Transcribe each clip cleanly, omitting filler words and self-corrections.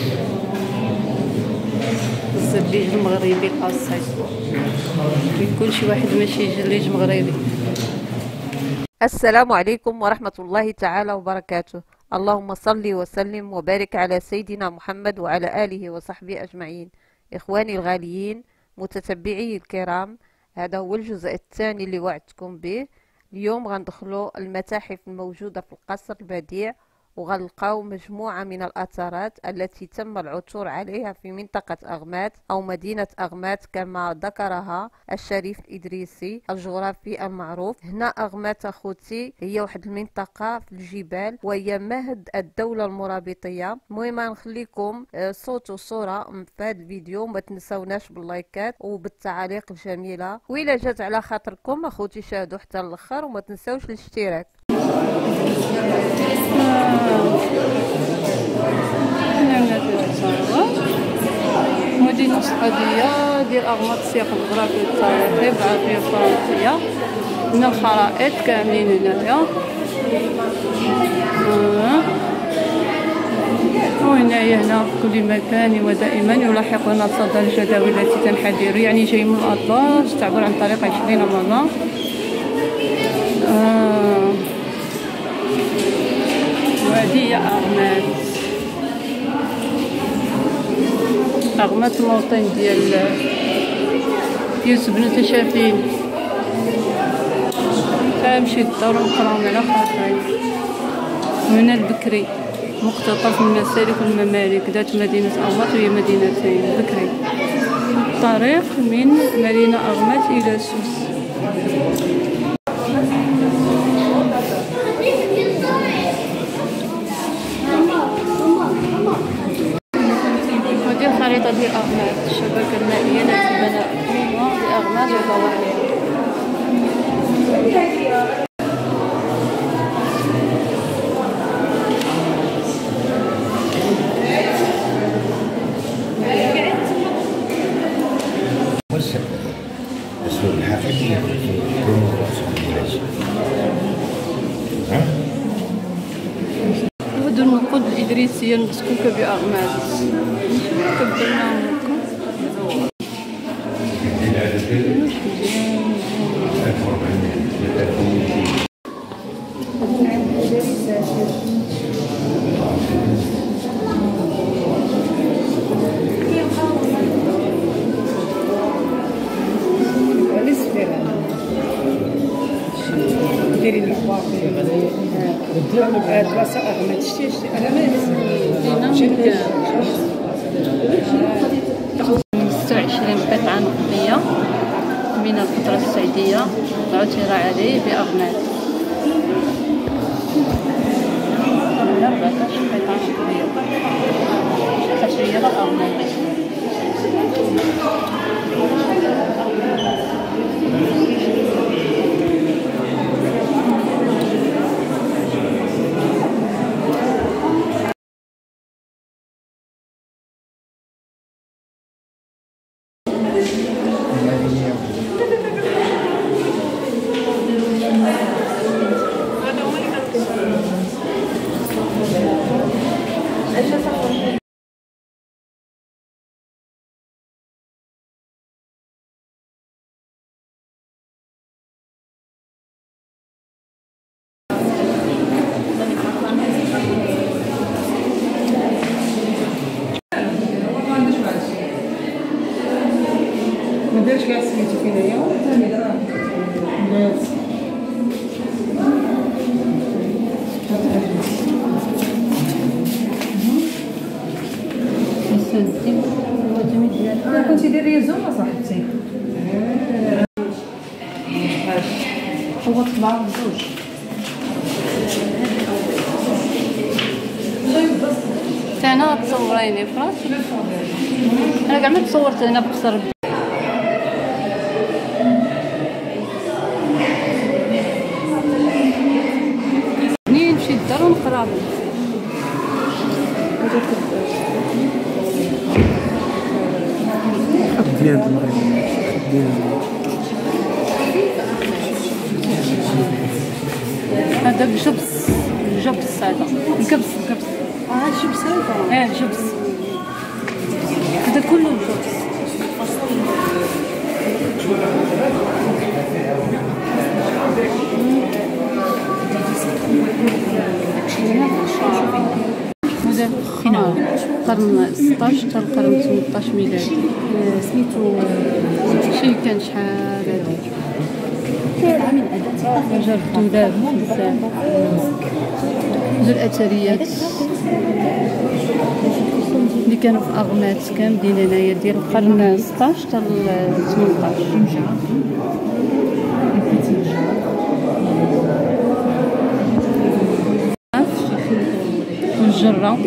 الزبيج المغربي الاصيل، يكون شي واحد ماشي جليج مغربي. السلام عليكم ورحمة الله تعالى وبركاته. اللهم صل وسلم وبارك على سيدنا محمد وعلى آله وصحبه أجمعين. إخواني الغاليين متتبعي الكرام، هذا هو الجزء الثاني اللي وعدتكم به. اليوم غندخلوا المتاحف الموجودة في القصر البديع، وغنلقاو مجموعة من الأثارات التي تم العثور عليها في منطقة أغمات أو مدينة أغمات كما ذكرها الشريف الإدريسي الجغرافي المعروف. هنا أغمات أخوتي هي واحد المنطقة في الجبال، وهي مهد الدولة المرابطية. المهم نخليكم صوت وصورة في هذا الفيديو، ما تنسوناش باللايكات وبالتعاليق الجميلة، وإلا جات على خاطركم أخوتي شاهدوا حتى الآخر، وما تنسوش الاشتراك. مدينة القضية ديال أغمات، السياق الجغرافي التاريخي بالعربية الفرنسية. هنا الخرائط كاملين هنايا، وهنايا هنا في كل مكان ودائما يلاحقنا صدى الجداول التي تنحدر، يعني جاي من الأطلس تعبر عن طريق 20 مرة. وهذه هي أغمات الموطن ديال يوسف بن تشافين. كنمشي للدور ونقراو على خاطري. وهنا البكري مقتطف من مسالك الممالك ذات مدينة أغمات، وهي مدينتين بكري. طريق من مدينة أغمات إلى سوس. ودي الخريطة ديال أغمات، الشبكة المائية التي بنى الحكومة لأغمات وضواحيها. الصورة الحقيقية في مدن النقود الإدريسية المسكوكة بأغمات. ديري الأخبار بلاصة أغمات. شتي أنا ما نسيت 26 قطعة نقدية من الفترة السعيدية عثر عليه بأغمات. 14 قطعة نقدية خشبية بأغمات. مديرش كاع سميتو فين هي كنتي ديري زوم صاحبتي. هو طبعا بزوج. انا تصوريني فراسي، انا كاع ما تصورت هنا بقصر. منين نمشي للدار ونقرا ديال المغرب هذا بجبس، الجبس هذا الكبس، الكبس. شبس هذا. الجبس. هذا كله الجرس. هذا القرن 16 حتى القرن 18 ميلادي. سميتو شي كان شحال هذا جاب الدولاب بزاف. هذو الأثريات اللي كانوا في أغمات كاملين هنايا ديال القرن 16 حتى 18. والجرة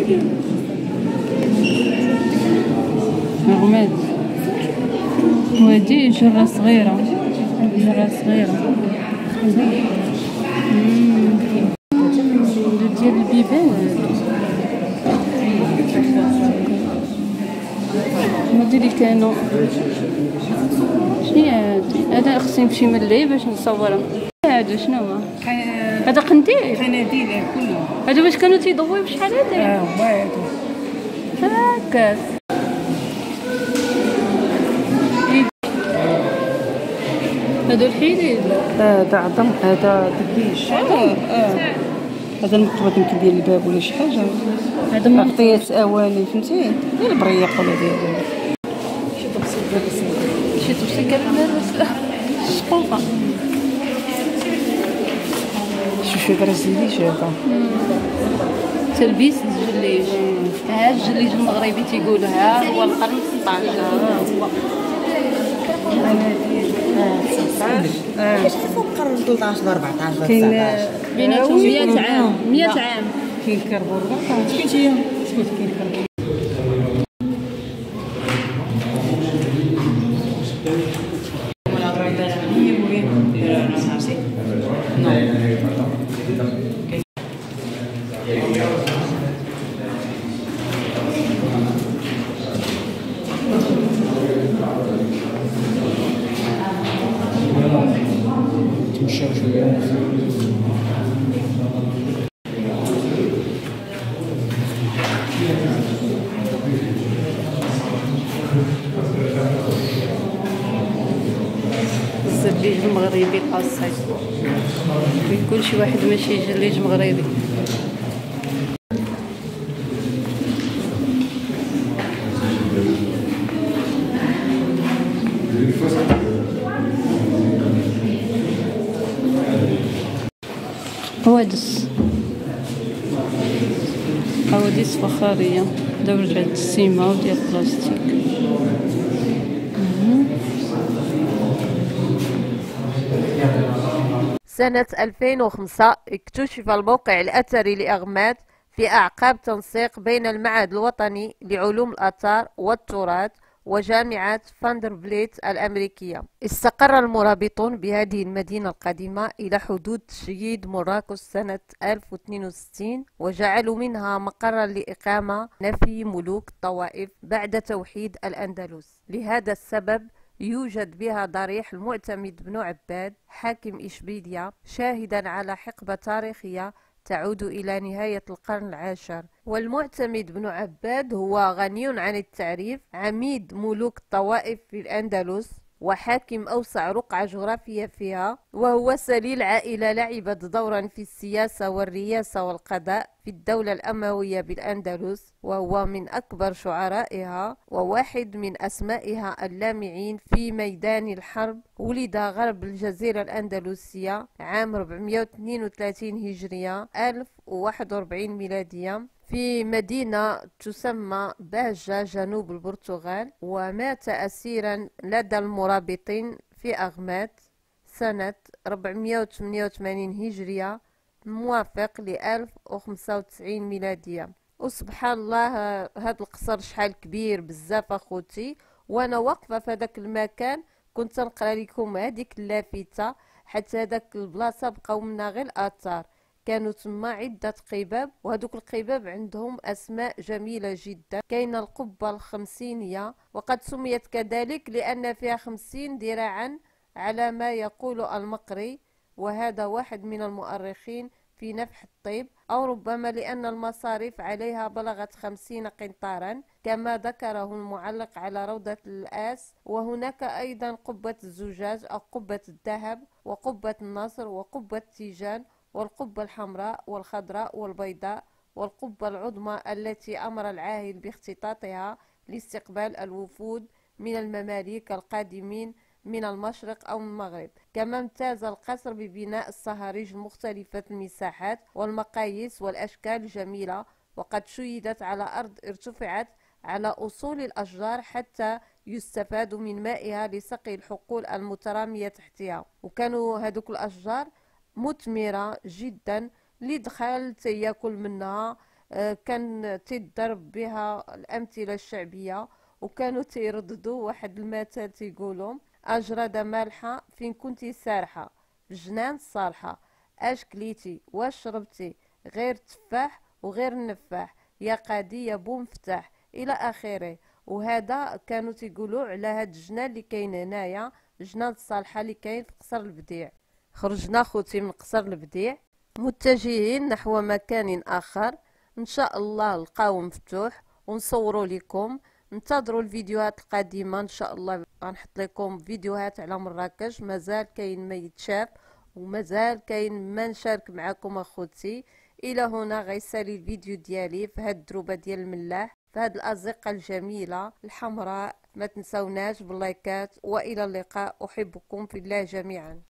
أغمات، وهادي جرة صغيرة، جرة صغيرة ديال البيبان. هادي اللي كانوا شنو هذا؟ خصني نمشي من اللي باش نصورها. هذا شنو هو؟ هذا قنديل. قناديل كله. هذا باش كانوا تيضويو بشحال هذا؟ هكاك. هادو الحليب. هذا عظم، هذا دبيش. هذا المقبض يمكن ديال الباب ولا شي حاجه. هذا ما عطيات اواني فهمتي، ديال البريق ولا ديال شي توصي كلمه شقوقه. شوفي هذا الزليج هذا. تلبيس الجليج. ها الجليج المغربي تيقولها هو القرن 16. كاش فوق القرن 13 ل 14 ل كاين 19 بيناتهم 100 عام. 100 عام. كاين كربون. سكتي سكتي كاين كربون. الزليج المغربي الأصيل. يقول شي واحد ماشي جليج مغربي. حوادث فخارية دورجة السيما وديال البلاستيك. سنة 2005 اكتشف الموقع الأثري لأغمات في أعقاب تنسيق بين المعهد الوطني لعلوم الآثار والتراث وجامعة فاندربليت الأمريكية. استقر المرابطون بهذه المدينة القديمة إلى حدود تشييد مراكش سنة 1062 وجعلوا منها مقرا لإقامة نفي ملوك الطوائف بعد توحيد الأندلس. لهذا السبب يوجد بها ضريح المعتمد بن عباد حاكم إشبيلية، شاهدا على حقبة تاريخية تعود إلى نهاية القرن العاشر. والمعتمد بن عباد هو غني عن التعريف، عميد ملوك الطوائف في الأندلس وحاكم أوسع رقعة جغرافية فيها، وهو سليل عائلة لعبت دورا في السياسة والرياسة والقضاء في الدولة الأموية بالأندلس، وهو من أكبر شعرائها وواحد من أسمائها اللامعين في ميدان الحرب. ولد غرب الجزيرة الأندلسية عام 432 هجرية 1041 ميلادية في مدينة تسمى باجة جنوب البرتغال، ومات أسيرا لدى المرابطين في أغمات سنة 488 هجرية موافق ل 1095 ميلادية. وسبحان الله هذا القصر شحال كبير بزاف اخوتي، وانا واقفه في هذاك المكان كنت نقرا لكم هذيك اللافته، حتى هذاك البلاصه بقاو منا غير الاثار. كانوا تما عده قباب، وهذوك القباب عندهم اسماء جميله جدا. كاينه القبه الخمسينيه، وقد سميت كذلك لان فيها 50 ذراعا على ما يقول المقري، وهذا واحد من المؤرخين في نفح الطيب، أو ربما لأن المصاريف عليها بلغت 50 قنطارا كما ذكره المعلق على روضة الآس. وهناك أيضا قبة الزجاج أو قبة الذهب، وقبة النصر، وقبة تيجان، والقبة الحمراء والخضراء والبيضاء، والقبة العظمى التي أمر العاهل باختطاطها لاستقبال الوفود من المماليك القادمين من المشرق أو المغرب. كما امتاز القصر ببناء الصهاريج المختلفة المساحات والمقاييس والأشكال الجميلة، وقد شيدت على أرض ارتفعت على أصول الأشجار حتى يستفاد من مائها لسقي الحقول المترامية تحتها. وكانوا هذوك الأشجار مثمرة جدا، اللي دخل تياكل منها. كان تضرب بها الأمثلة الشعبية، وكانوا تيرددوا واحد المثل تيقولوا: أجردة مالحة فين كنتي سارحة، جنان صالحة، اش كليتي واش شربتي، غير تفاح وغير النفاح، يا قادي يا بو مفتاح، إلى آخره. وهذا كانوا تيقولوا على هاد الجنان اللي كاين هنايا، جنان الصالحة اللي كاين في قصر البديع. خرجنا خوتي من قصر البديع متجهين نحو مكان آخر، إن شاء الله القاو مفتوح ونصوروا لكم. انتظروا الفيديوهات القادمة إن شاء الله، غنحط لكم فيديوهات على مراكش، مازال كاين ما يتشاف ومازال كاين ما نشارك معكم اخوتي. الى هنا غيسالي الفيديو ديالي في هاد الدروبه ديال الملاح، في هاد الازقه الجميله الحمراء. ما تنسوناش باللايكات، والى اللقاء، احبكم في الله جميعا.